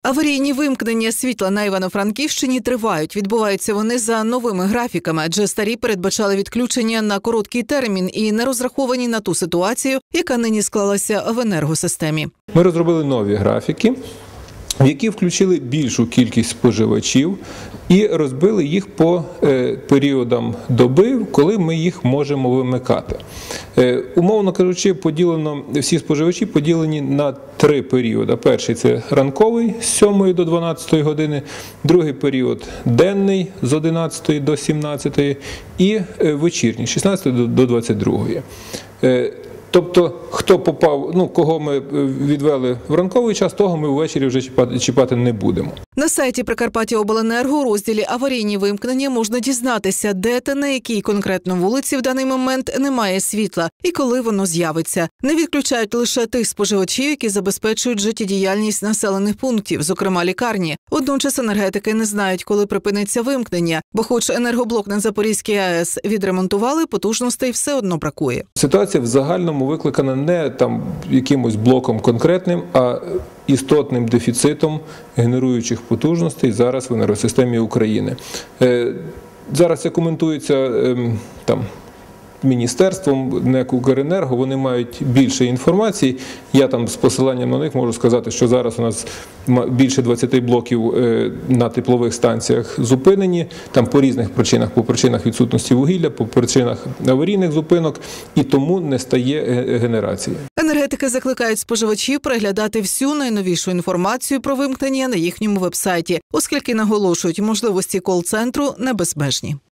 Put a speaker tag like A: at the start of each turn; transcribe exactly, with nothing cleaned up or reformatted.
A: Аварійні вимкнення світла на Івано-Франківщині тривають. Відбуваються вони за новими графіками, адже старі передбачали відключення на короткий термін і не розраховані на ту ситуацію, яка нині склалася в енергосистемі.
B: Ми розробили нові графіки, в які включили більшу кількість споживачів і розбили їх по періодам доби, коли ми їх можемо вимикати. Умовно кажучи, поділено, всі споживачі поділені на три періоди. Перший – це ранковий з сьомої до дванадцятої години, другий період – денний з одинадцятої до сімнадцятої і вечірній з шістнадцятої до двадцять другої. Тобто, хто попав, ну, кого ми відвели в ранковий час, того ми ввечері вже чіпати, чіпати не будемо.
A: На сайті Прикарпаттяобленерго у розділі «Аварійні вимкнення» можна дізнатися, де та на якій конкретно вулиці в даний момент немає світла і коли воно з'явиться. Не відключають лише тих споживачів, які забезпечують життєдіяльність населених пунктів, зокрема лікарні. Водночас енергетики не знають, коли припиниться вимкнення, бо хоч енергоблок на Запорізькій АЕС відремонтували, потужностей все одно бракує.
B: Ситуація в загальному викликана не там якимось блоком конкретним, а істотним дефіцитом генеруючих потужностей зараз в енергосистемі України. Зараз це коментується там міністерством, НЕК «Укренерго», вони мають більше інформації. Я там з посиланням на них можу сказати, що зараз у нас більше двадцяти блоків на теплових станціях зупинені, там по різних причинах, по причинах відсутності вугілля, по причинах аварійних зупинок, і тому не стає генерації.
A: Енергетики закликають споживачів переглядати всю найновішу інформацію про вимкнення на їхньому вебсайті, оскільки наголошують, можливості кол-центру небезпечні.